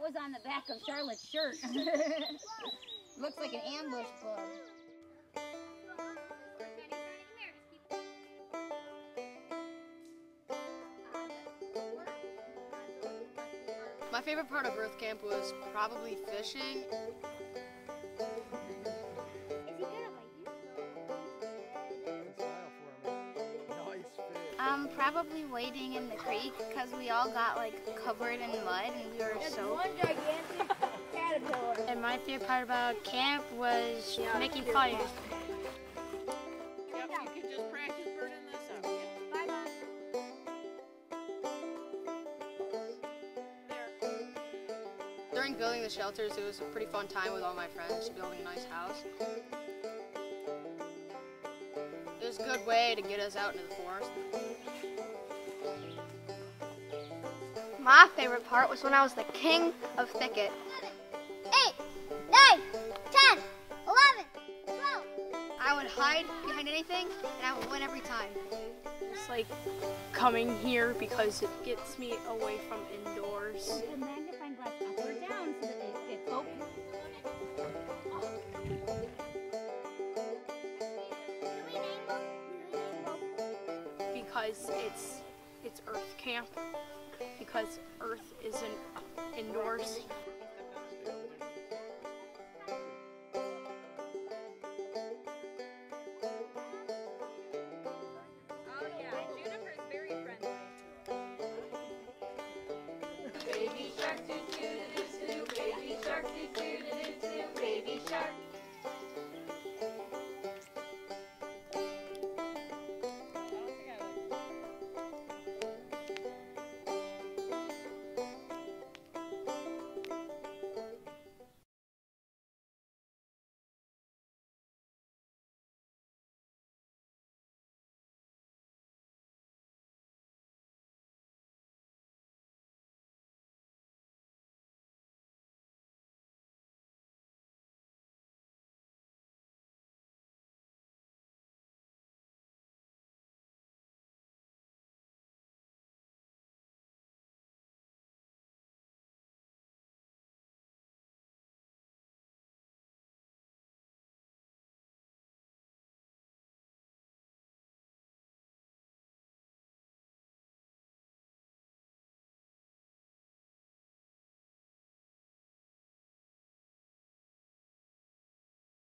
was on the back of Charlotte's shirt. Looks like an ambush bug. My favorite part of Earth Camp was probably fishing. Probably wading in the creek because we all got like covered in mud and we were so. One gigantic caterpillar. And my favorite part about camp was making fires. Yep, you can just practice burning this up. Bye, Mom. During building the shelters, it was a pretty fun time with all my friends, building a nice house. It was a good way to get us out into the forest. My favorite part was when I was the king of thicket. 8, 9, 10, 11, 12. I would hide behind anything, and I would win every time. It's like coming here because it gets me away from indoors. The magnifying glass up or down so that they focus. Because it's Earth Camp. Because Earth isn't indoors. Oh yeah, Juniper's very friendly. Baby shark,